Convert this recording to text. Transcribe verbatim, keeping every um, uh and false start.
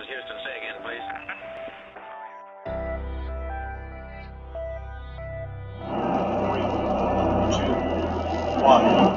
is Houston. Say again, please. Three, two, one.